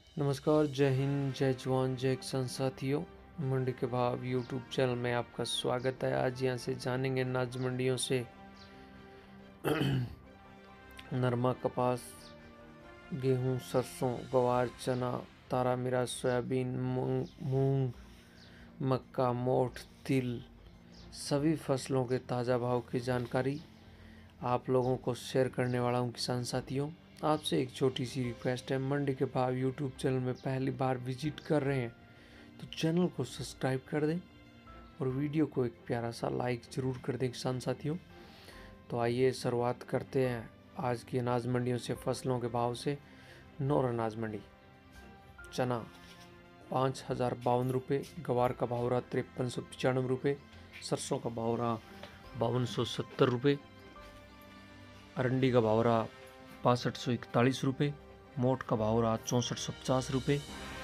नमस्कार, जय हिंद, जय जवान, जय किसान साथियों। मंडी के भाव यूट्यूब चैनल में आपका स्वागत है। आज यहाँ से जानेंगे अनाज मंडियों से नरमा, कपास, गेहूं, सरसों, गवार, चना, तारा मीरा, सोयाबीन, मूंग, मक्का, मोठ, तिल, सभी फसलों के ताज़ा भाव की जानकारी आप लोगों को शेयर करने वाला हूं। किसान साथियों, आपसे एक छोटी सी रिक्वेस्ट है। मंडी के भाव यूट्यूब चैनल में पहली बार विजिट कर रहे हैं तो चैनल को सब्सक्राइब कर दें और वीडियो को एक प्यारा सा लाइक ज़रूर कर दें किसान साथियों। तो आइए शुरुआत करते हैं आज की अनाज मंडियों से, फसलों के भाव से। नौर अनाज मंडी, चना 5,052 रुपये, गवार का भाव रहा 5395 रुपये, सरसों का भाव रहा 5270 रुपये, अरंडी का भाव रहा 6241 रुपये, मोट का भाव रहा 6450 रुपये।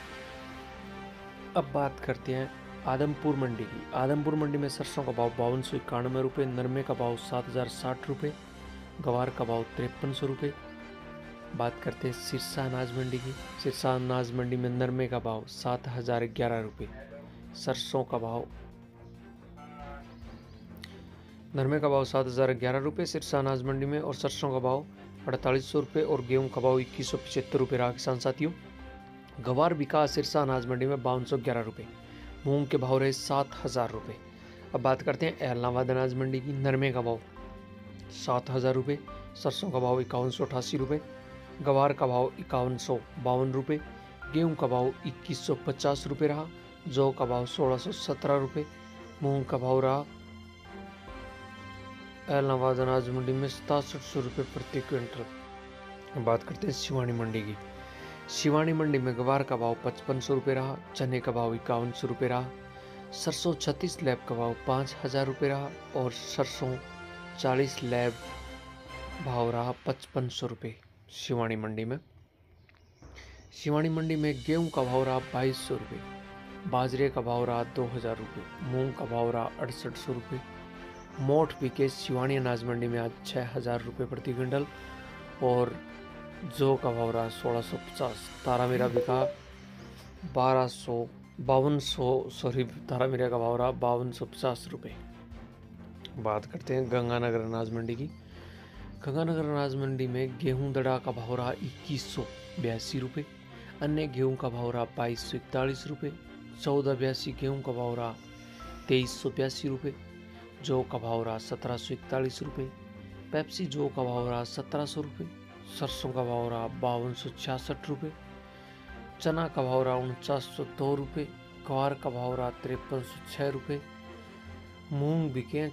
अब बात करते हैं आदमपुर मंडी की। आदमपुर मंडी में सरसों का भाव 5291 रुपये, नरमे का भाव 7060 रुपये, गवार का भाव 5300 रुपये। बात करते हैं सिरसा अनाज मंडी की। सिरसा अनाज मंडी में नरमे का भाव 7011 रुपये, सरसों का भाव नरमे का भाव 7011 रुपये सिरसा अनाज मंडी में, और सरसों का भाव 4800 रुपये, और गेहूं का भाव 2175 रुपये रहा किसान साथियों। गवार बिका सिरसा अनाज मंडी में 5211 रुपये, मूंग के भाव रहे 7000 रुपये। अब बात करते हैं एलनाबाद अनाज मंडी की। नरमे का भाव 7000 रुपये, सरसों का भाव 5188 रुपये, गवार का भाव 5152 रुपये, गेहूं का भाव 2150 रुपये रहा, जौ का भाव 1617 रुपये, मूंग का भाव रहा एलनाबाद अनाज मंडी में 6700 रुपये प्रति क्विंटल। बात करते हैं शिवानी मंडी की। शिवानी मंडी में गवार का भाव 5500 रुपये रहा, चने का भाव 5100 रुपये रहा, सरसों 36 लैब का भाव 5000 रुपये रहा, और सरसों 40 लैब भाव रहा 5500 रुपये शिवानी मंडी में। शिवानी मंडी में गेहूं का भाव रहा 2200 रुपये, बाजरे का भाव रहा 2000 रुपये, मूंग का भाव रहा 6800 रुपये। मोठ बिके शिवानी अनाज मंडी में आज 6000 रुपये प्रति क्विंटल, और जौ का भाव रहा 1650। तारा मीरा बिका तारा मीरा का भाव रहा 5250 रुपये। बात करते हैं गंगानगर अनाज मंडी की। गंगानगर अनाज मंडी में गेहूं दड़ा का भाव रहा 2182 रुपये, अन्य गेहूं का भाव रहा 2241 रुपये, 1482 गेहूं का भाव रहा 2382 रुपये, जौ का भाव रहा 1741 रुपये, पेप्सी जौ का भाव रहा 1700 रुपये, सरसों का भाव रहा 5266 रुपये, चना का भाव रहा 4902 रुपये, गवार का भाव रहा 5306 रुपये, मूंग बिके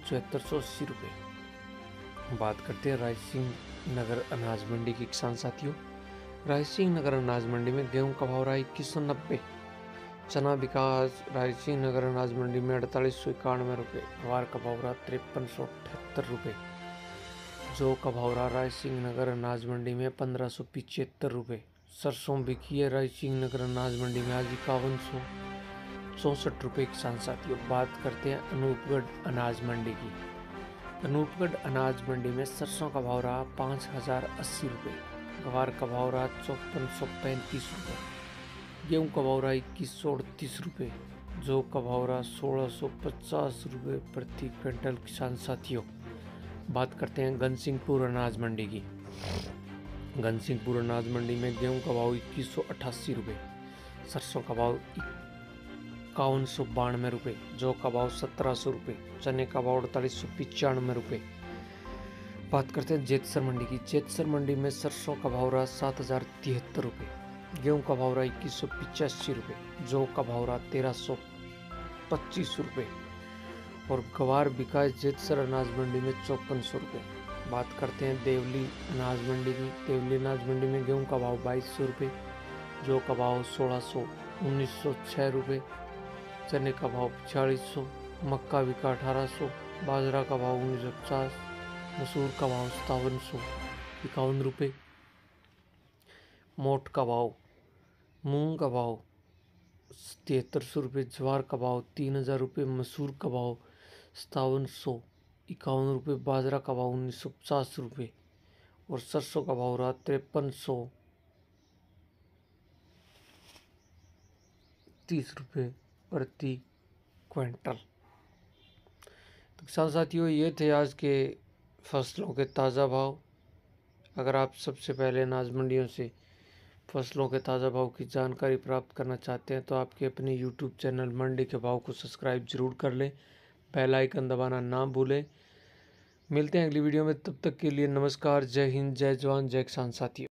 7480 रुपये। बात करते हैं रायसिंह नगर अनाज मंडी की किसान साथियों। रायसिंह नगर अनाज मंडी में गेहूं का भाव रहा 2190, चना बिका रायसिंह नगर अनाज मंडी में 4891 रुपये, गवार का भाव रहा 5378 रुपये, जौ का भाव रहा रायसिंह नगर अनाज मंडी में 1575 रुपये, सरसों बिकी है रायसिंह नगर अनाज मंडी में आज 5164 रुपये किसान साथियों। बात करते हैं अनूपगढ़ अनाज मंडी की। अनूपगढ़ अनाज मंडी में सरसों का भाव रहा 5080 रुपये, गवार का भाव रहा 5435 रुपये, गेहूं का भाव रहा 2138 रुपये, जौ का भाव रहा 1650 रुपये प्रति क्विंटल किसान साथियों। बात करते हैं घनसिंहपुर अनाज मंडी की। घनसिंहपुर अनाज मंडी में गेहूं का भाव 2188 रुपये, सरसों का भाव 5192 रुपये, जौ का भाव 1700 रुपये, चने का भाव 4895 रुपये। बात करते हैं जेतसर मंडी की। जेतसर मंडी में सरसों का भाव रहा 7073 रुपये, गेहूं का भाव रहा 2185 रुपये, जौ का भाव रहा 1325 रुपये, और गवार बिका जेतसर अनाज मंडी में 5400 रुपये। बात करते हैं देवली अनाज मंडी की। देवली अनाज मंडी में गेहूं का भाव 2200 रुपये, जौ का भाव 1906 रुपये, चने का भाव 4600, मक्का बिका 1800, बाजरा का भाव 1950, मसूर का भाव 5751 रुपये, मोठ का भाव, मूंग का भाव 7300 रुपये, ज्वार का भाव 3000 रुपये, मसूर का भाव 5751 रुपये, बाजरा का भाव 1950 रुपये, और सरसों का भाव रहा 5300 30 रुपये प्रति क्विंटल। तो किसान साथियों, ये थे आज के फसलों के ताज़ा भाव। अगर आप सबसे पहले अनाज मंडियों से फसलों के ताज़ा भाव की जानकारी प्राप्त करना चाहते हैं तो आपके अपने YouTube चैनल मंडी के भाव को सब्सक्राइब जरूर कर लें, बेल आइकन दबाना ना भूलें। मिलते हैं अगली वीडियो में, तब तक के लिए नमस्कार, जय हिंद, जय जवान, जय किसान साथियों।